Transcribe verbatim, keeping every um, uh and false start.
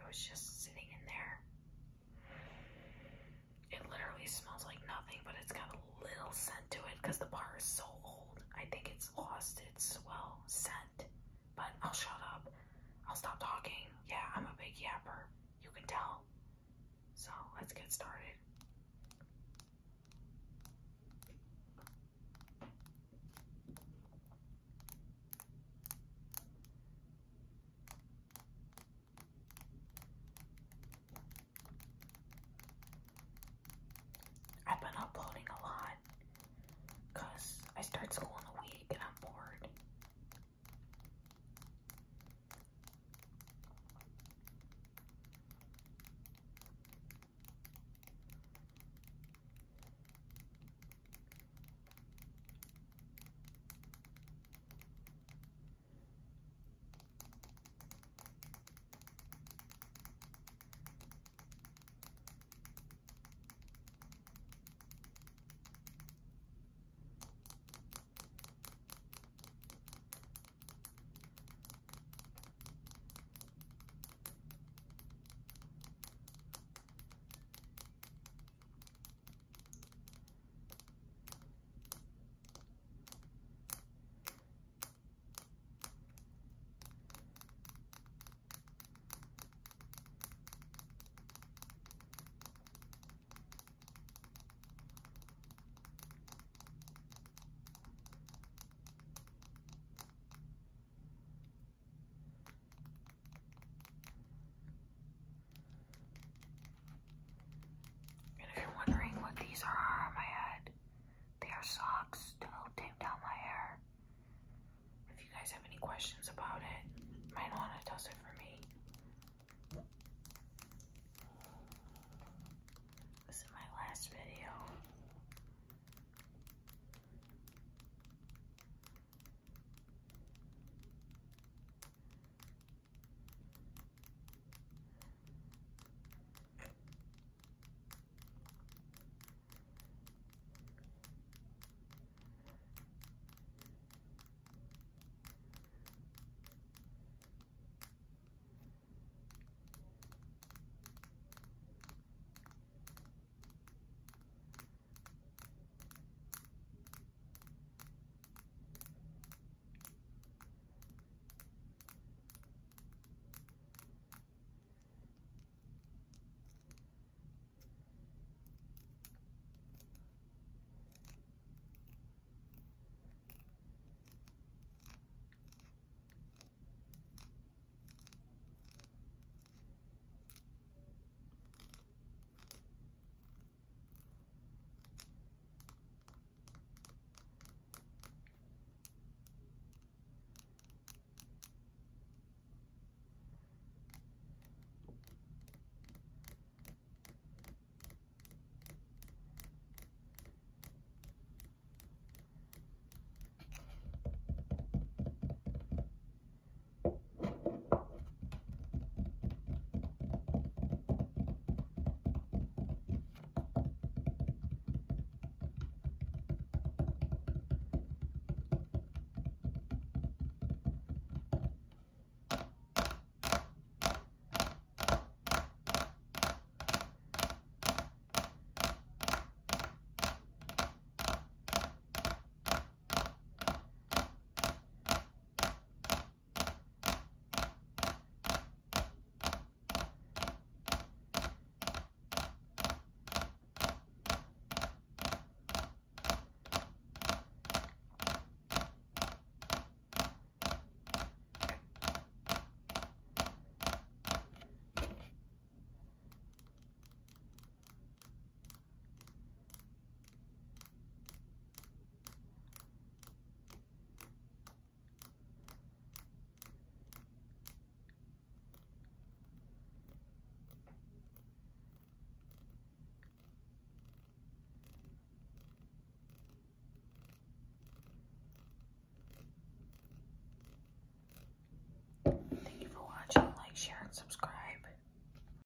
was just sitting in there. It literally smells like nothing, but it's got a little scent to it because the bar is so old. I think it's lost its, well, scent. But I'll shut up. I'll stop talking. Yeah, I'm a big yapper. You can tell. So let's get started. I've been uploading a lot because I start school in a week and I'm bored. Wondering what these are on my head. They are socks to help tape down my hair. If you guys have any questions about it, my nonna does it for